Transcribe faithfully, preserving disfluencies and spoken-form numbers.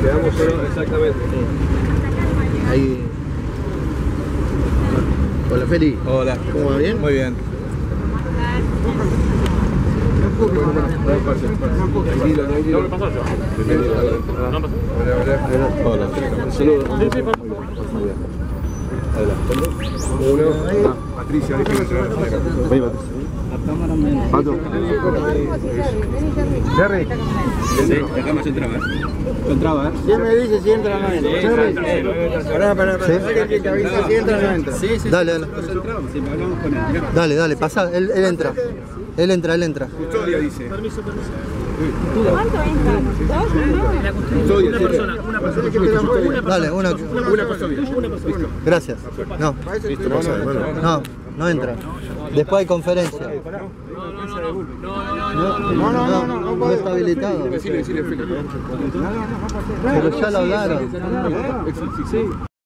Quedamos solo, exactamente. Ahí. Hola, Feli. Hola. ¿Cómo va? ¿Bien? Muy bien. Tranquilo, tranquilo. No me pasó yo. Bienvenido. No me pasó. Hola. Un saludo. Sí, sí, por favor. Muy bien. Adelante. Uno. Patricia, déjame entrar. Ven, Patricia. Pato. Jerry. Sí, acá más entraba. Entraba, ¿eh? ¿Quién me dice si entra o no entra? Jerry. Pará, pará, pará. ¿Quién te avisa si entra o no entra? Sí, sí. Dale, dale. Sí, hablamos con él. Dale, dale, pasa, él, él entra. Él entra, él entra. Custodia dice. ¿Cuánto entran? ¿Dos? ¿No? Custodia, Una sí. persona, una persona. Dale, una. Una custodia. Gracias. No, no, no entra. Después hay conferencia. No, no, no, no, no está habilitado. Decile, decile, Felipe. Pero ya lo hablaron. Sí, sí.